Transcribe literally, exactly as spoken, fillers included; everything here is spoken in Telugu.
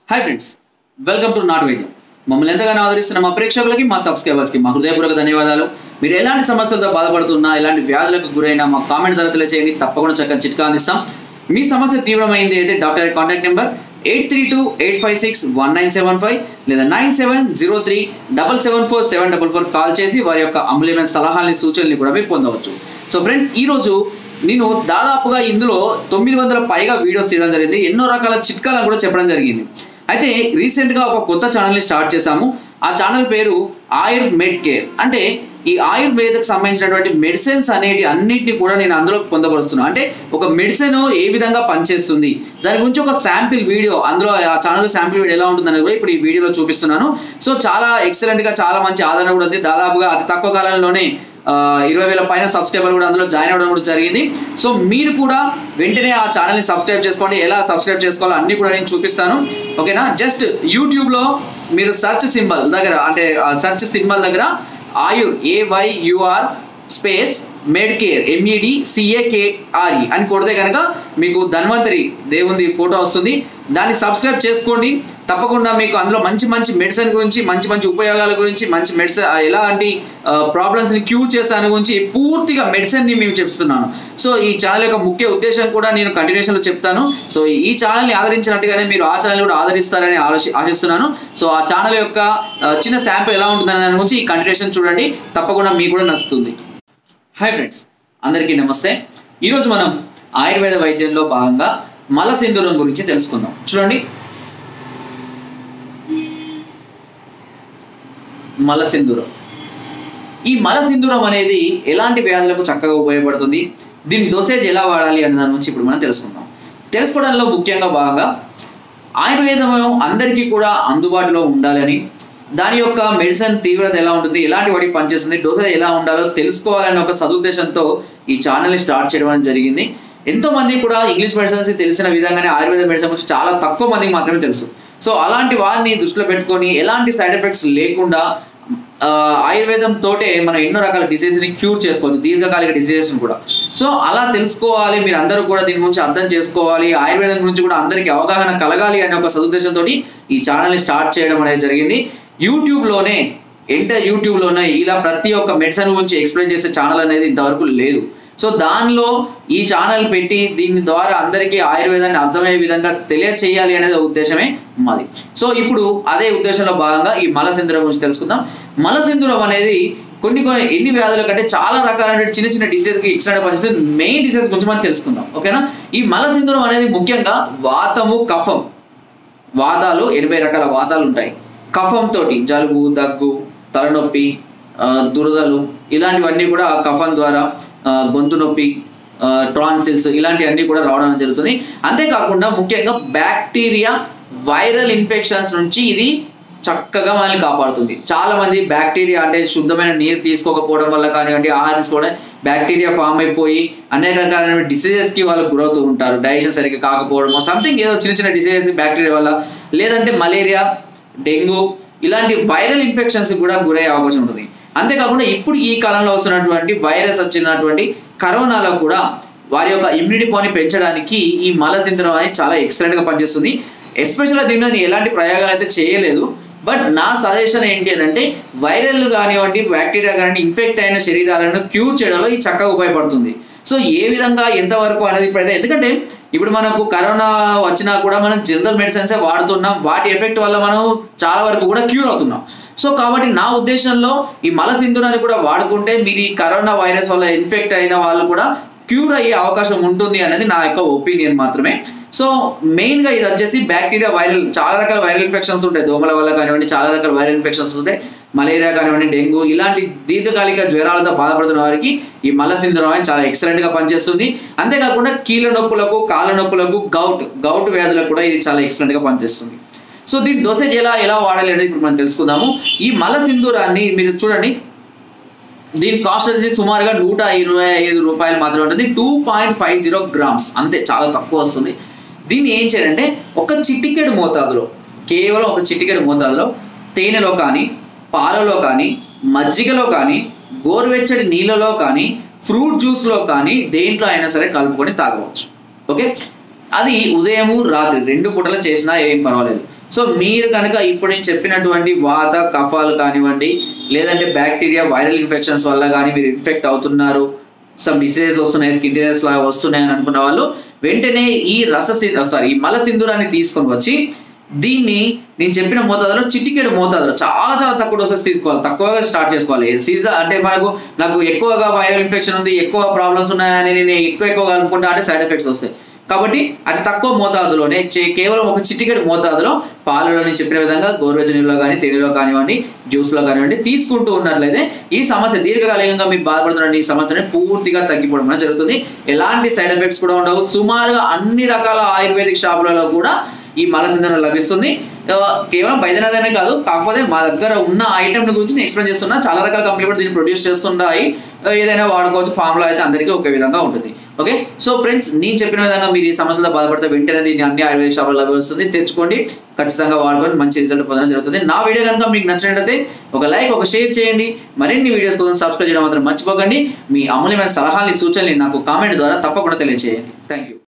Hi friends, welcome to Nat Vaidyam. మమ్మల్ని ఎంతగానో ఆదరిస్తున్న మా ప్రేక్షకులకి, మా సబ్స్క్రైబర్స్కి మా హృదయపూర్వక ధన్యవాదాలు. మీరు ఎలాంటి సమస్యలతో బాధపడుతున్నా, ఎలాంటి వ్యాధులకు గురైనా మా కామెంట్ ద్వారా తెలియజేయండి. తప్పకుండా చక్కని చిట్కా అందిస్తాం. మీ సమస్య తీవ్రమైంది అయితే doctor contact number eight three two eight five six one nine seven five లేదా nine seven zero three double seven four seven double four call చేసి వారి యొక్క అమూల్యమైన సలహాలని, సూచనలు కూడా మీరు పొందవచ్చు. సో ఫ్రెండ్స్, ఈరోజు నేను దాదాపుగా ఇందులో తొమ్మిది వందల పైగా వీడియోస్ తీయడం జరిగింది. ఎన్నో రకాల చిట్కాలను కూడా చెప్పడం జరిగింది. అయితే రీసెంట్గా ఒక కొత్త ఛానల్ని స్టార్ట్ చేశాము. ఆ ఛానల్ పేరు ఆయుర్వేద్ కేర్. అంటే ఈ ఆయుర్వేదకు సంబంధించినటువంటి మెడిసిన్స్ అనేటి అన్నిటిని కూడా నేను అందులో పొందపరుస్తున్నాను. అంటే ఒక మెడిసిన్ ఏ విధంగా పనిచేస్తుంది, దాని గురించి ఒక శాంపిల్ వీడియో అందులో ఆ ఛానల్ శాంపిల్ వీడియో ఎలా ఉంటుందని కూడా ఇప్పుడు ఈ వీడియోలో చూపిస్తున్నాను. సో చాలా ఎక్సలెంట్గా, చాలా మంచి ఆదరణ కూడా ఉంది. దాదాపుగా అతి తక్కువ కాలంలోనే ఇరవై వేల పైన సబ్స్క్రైబర్ కూడా అందులో జాయిన్ అవ్వడం కూడా జరిగింది. సో మీరు కూడా వెంటనే ఆ ఛానల్ని సబ్స్క్రైబ్ చేసుకోండి. ఎలా సబ్స్క్రైబ్ చేసుకోవాలో అన్ని కూడా నేను చూపిస్తాను. ఓకేనా? జస్ట్ యూట్యూబ్లో మీరు సెర్చ్ సింబల్ దగ్గర, అంటే సెర్చ్ సింబల్ దగ్గర Ayur AYUR space med care MED CAKRE అని కొడితే కనుక మీకు ధన్వంతరి దేవుంది ఫోటో వస్తుంది. దాన్ని సబ్స్క్రైబ్ చేసుకోండి. తప్పకుండా మీకు అందులో మంచి మంచి మెడిసిన్ గురించి, మంచి మంచి ఉపయోగాల గురించి, మంచి మెడిసిన్ ఎలాంటి ప్రాబ్లమ్స్ని క్యూర్ చేసే దాని గురించి పూర్తిగా మెడిసిన్ని మేము చెప్తున్నాను. సో ఈ ఛానల్ యొక్క ముఖ్య ఉద్దేశం కూడా నేను కంటిన్యూషన్లో చెప్తాను. సో ఈ ఛానల్ని ఆదరించినట్టుగానే మీరు ఆ ఛానల్ కూడా ఆదరిస్తారని ఆలోచి ఆశిస్తున్నాను. సో ఆ ఛానల్ యొక్క చిన్న శాంపుల్ ఎలా ఉంటుందనే దాని గురించి ఈ కంటిన్యూషన్ చూడండి. తప్పకుండా మీకు కూడా నచ్చుతుంది. హాయ్ ఫ్రెండ్స్, అందరికీ నమస్తే. ఈరోజు మనం ఆయుర్వేద వైద్యంలో భాగంగా మలసింధూరం గురించి తెలుసుకుందాం. చూడండి, మలసింధూరం. ఈ మలసింధూరం అనేది ఎలాంటి వ్యాధులకు చక్కగా ఉపయోగపడుతుంది, దీని డోసేజ్ ఎలా వాడాలి అనే దాని గురించి ఇప్పుడు మనం తెలుసుకుందాం. తెలుసుకోవడంలో ముఖ్యంగా భాగంగా ఆయుర్వేదం అందరికీ కూడా అందుబాటులో ఉండాలని, దాని యొక్క మెడిసిన్ తీవ్రత ఎలా ఉంటుంది, ఎలాంటి వాటికి పనిచేస్తుంది, డోసేజ్ ఎలా ఉండాలో తెలుసుకోవాలనే ఒక సదుద్దేశంతో ఈ ఛానల్ని స్టార్ట్ చేయడం జరిగింది. ఎంతో మంది కూడా ఇంగ్లీష్ మెడిసిన్స్ తెలిసిన విధంగానే ఆయుర్వేద మెడిసిన్ గురించి చాలా తక్కువ మందికి మాత్రమే తెలుసు. సో అలాంటి వారిని దృష్టిలో పెట్టుకొని ఎలాంటి సైడ్ ఎఫెక్ట్స్ లేకుండా ఆయుర్వేదం తోటే మనం ఎన్నో రకాల డిసీజ్ని క్యూర్ చేసుకోవచ్చు, దీర్ఘకాలిక డిసీజెస్ని కూడా. సో అలా తెలుసుకోవాలి, మీరు అందరూ కూడా దీని గురించి అర్థం చేసుకోవాలి, ఆయుర్వేదం గురించి కూడా అందరికీ అవగాహన కలగాలి అనే ఒక సదుద్దేశంతో ఈ ఛానల్ని స్టార్ట్ చేయడం అనేది జరిగింది. యూట్యూబ్లోనే ఎంటర్ యూట్యూబ్లోనే ఇలా ప్రతి ఒక్క మెడిసిన్ గురించి ఎక్స్ప్లెయిన్ చేసే ఛానల్ అనేది ఇంతవరకు లేదు. సో దానిలో ఈ ఛానల్ పెట్టి దీని ద్వారా అందరికీ ఆయుర్వేదాన్ని అర్థమయ్యే విధంగా తెలియచేయాలి అనేది ఉద్దేశమే మాది. సో ఇప్పుడు అదే ఉద్దేశంలో భాగంగా ఈ మలసింధూరం గురించి తెలుసుకుందాం. మలసింధూరం అనేది కొన్ని కొన్ని ఎన్ని వ్యాధుల కంటే చాలా రకాలైన చిన్న చిన్న డిసీజ్కి ఎక్స్ట్రా పనిచేస్తుంది. మెయిన్ డిసీజ్ గురించి మనం తెలుసుకుందాం. ఓకేనా? ఈ మలసింధూరం అనేది ముఖ్యంగా వాతము, కఫం. వాతాలు ఎనభై రకాల వాతాలు ఉంటాయి. కఫంతో జలుబు, దగ్గు, తలనొప్పి, దురదలు ఇలాంటివన్నీ కూడా కఫం ద్వారా, గొంతు నొప్పి, ట్రాన్సిల్స్ ఇలాంటివన్నీ కూడా రావడం జరుగుతుంది. అంతేకాకుండా ముఖ్యంగా బ్యాక్టీరియా, వైరల్ ఇన్ఫెక్షన్స్ నుంచి ఇది చక్కగా మనల్ని కాపాడుతుంది. చాలా మంది బ్యాక్టీరియా అంటే శుద్ధమైన నీరు తీసుకోకపోవడం వల్ల కానివ్వండి, ఆహారం తీసుకోవడం బ్యాక్టీరియా ఫామ్ అయిపోయి అనేక రకాలైన డిసీజెస్కి వాళ్ళు గురవుతూ ఉంటారు. డైజెషన్ సరిగ్గా కాకపోవడం, సంథింగ్ ఏదో చిన్న చిన్న డిసీజెస్ బ్యాక్టీరియా వల్ల, లేదంటే మలేరియా, డెంగ్యూ ఇలాంటి వైరల్ ఇన్ఫెక్షన్స్ కూడా గురయ్యే అవకాశం ఉంటుంది. అంతేకాకుండా ఇప్పుడు ఈ కాలంలో వస్తున్నటువంటి వైరస్ వచ్చినటువంటి కరోనాలో కూడా వారి యొక్క ఇమ్యూనిటీ పవర్ని పెంచడానికి ఈ మలసింధూరం అనేది చాలా ఎక్సలెంట్గా పనిచేస్తుంది. ఎస్పెషల్గా దీని మీద ఎలాంటి ప్రయోగాలు అయితే చేయలేదు. బట్ నా సజెషన్ ఏంటి అని అంటే, వైరల్ కానివ్వండి, బ్యాక్టీరియా కానివ్వండి, ఇన్ఫెక్ట్ అయిన శరీరాలను క్యూర్ చేయడంలో ఇది చక్కగా ఉపయోగపడుతుంది. సో ఏ విధంగా ఎంతవరకు అనేది ఇప్పుడైతే, ఎందుకంటే ఇప్పుడు మనకు కరోనా వచ్చినా కూడా మనం జనరల్ మెడిసిన్సే వాడుతున్నాం. వాటి ఎఫెక్ట్ వల్ల మనం చాలా వరకు కూడా క్యూర్ అవుతున్నాం. సో కాబట్టి నా ఉద్దేశంలో ఈ మలసింధూరాన్ని కూడా వాడుకుంటే మీరు ఈ కరోనా వైరస్ వల్ల ఇన్ఫెక్ట్ అయిన వాళ్ళు కూడా క్యూర్ అయ్యే అవకాశం ఉంటుంది అనేది నా యొక్క ఒపీనియన్ మాత్రమే. సో మెయిన్గా ఇది వచ్చేసి బ్యాక్టీరియా, వైరల్, చాలా రకాల వైరల్ ఇన్ఫెక్షన్స్ ఉంటాయి. దోమల వల్ల కానివ్వండి, చాలా రకాల వైరల్ ఇన్ఫెక్షన్స్ ఉంటాయి. మలేరియా కానివ్వండి, డెంగ్యూ ఇలాంటి దీర్ఘకాలిక జ్వరాలతో బాధపడుతున్న వారికి ఈ మలసింధూరం అనేది చాలా ఎక్సలెంట్గా పనిచేస్తుంది. అంతేకాకుండా కీళ్ళ నొప్పులకు, కాళ్ళ నొప్పులకు, గౌట్ గౌట్ వ్యాధులకు కూడా ఇది చాలా ఎక్సలెంట్గా పనిచేస్తుంది. సో దీని డోసేజ్ ఎలా ఎలా వాడాలి అనేది ఇప్పుడు మనం తెలుసుకుందాము. ఈ మలసింధూరాన్ని మీరు చూడండి, దీని కాస్ట్ వచ్చేసి సుమారుగా నూట ఇరవై ఐదు రూపాయలు మాత్రమే ఉంటుంది. Two point five zero grams అంతే, చాలా తక్కువ వస్తుంది. దీన్ని ఏం చేయాలంటే ఒక చిటికెడు మోతాదులో, కేవలం ఒక చిటికెడు మోతాదులో తేనెలో కానీ, పాలలో కానీ, మజ్జిగలో కానీ, గోరువెచ్చటి నీళ్ళలో కానీ, ఫ్రూట్ జ్యూస్లో కానీ దేంట్లో అయినా సరే కలుపుకొని తాగవచ్చు. ఓకే, అది ఉదయము రాత్రి రెండు పూటలు చేసినా ఏం పర్వాలేదు. సో మీరు కనుక ఇప్పుడు నేను చెప్పినటువంటి వాత కఫాలు కానివ్వండి, లేదంటే బ్యాక్టీరియా వైరల్ ఇన్ఫెక్షన్స్ వల్ల కానీ మీరు ఇన్ఫెక్ట్ అవుతున్నారు, సమ్ డిసీజెస్ వస్తున్నాయి, స్కిన్ డిసీజెస్ లాగా వస్తున్నాయి అని అనుకున్న వాళ్ళు వెంటనే ఈ రస సారీ ఈ మల సింధూరాన్ని తీసుకొని వచ్చి దీన్ని నేను చెప్పిన మోతాదులో చిటికెడు మోతాదులో చాలా చాలా తక్కువ డోసెస్ తీసుకోవాలి, తక్కువగా స్టార్ట్ చేసుకోవాలి. సీజన్ అంటే మనకు నాకు ఎక్కువగా వైరల్ ఇన్ఫెక్షన్ ఉంది, ఎక్కువ ప్రాబ్లమ్స్ ఉన్నాయని నేను ఎక్కువ ఎక్కువ అనుకుంటా అంటే సైడ్ ఎఫెక్ట్స్ వస్తాయి. కాబట్టి అతి తక్కువ మోతాదులోనే కేవలం ఒక చిటికెడు మోతాదులో పాలలో నేను చెప్పిన విధంగా గోరువెచ్చని నీళ్ళలో కానీ తేనెలో కానివ్వండి జ్యూస్లో కానివ్వండి తీసుకుంటూ ఉన్నట్లయితే ఈ సమస్య దీర్ఘకాలికంగా మీకు బాధపడుతున్న ఈ సమస్యని పూర్తిగా తగ్గిపోవడం జరుగుతుంది. ఎలాంటి సైడ్ ఎఫెక్ట్స్ కూడా ఉండవు. సుమారుగా అన్ని రకాల ఆయుర్వేదిక్ షాపులలో కూడా ఈ మలసింధూరం లభిస్తుంది. కేవలం బైద్యనాథనే కాదు, కాకపోతే మా దగ్గర ఉన్న ఐటమ్ గురించి నేను ఎక్స్ప్లెయిన్ చేస్తున్నా. చాలా రకాల కంపెనీలు కూడా దీన్ని ప్రొడ్యూస్ చేస్తుంటాయి. ఏదైనా వాడుకోవచ్చు. ఫామ్లో అయితే అందరికీ ఒకే విధంగా ఉంటుంది. ఓకే, సో ఫ్రెండ్స్ నేను చెప్పిన విధంగా మీరు ఈ సమస్యలతో బాధపడితే వెంటనే దీన్ని అన్ని ఆయుర్వేద షాపులో లభిస్తుంది. తెచ్చుకోండి, ఖచ్చితంగా వాడుకొని మంచి రిజల్ట్ పొందడం జరుగుతుంది. నా వీడియో కనుక మీకు నచ్చినట్లయితే ఒక లైక్, ఒక షేర్ చేయండి. మరిన్ని వీడియోస్ కోసం సబ్స్క్రైబ్ చేయడం మాత్రం మర్చిపోకండి. మీ అమూల్యమైన సలహాలని, సూచనలు నాకు కామెంట్ ద్వారా తప్పకుండా తెలియజేయండి. Thank you.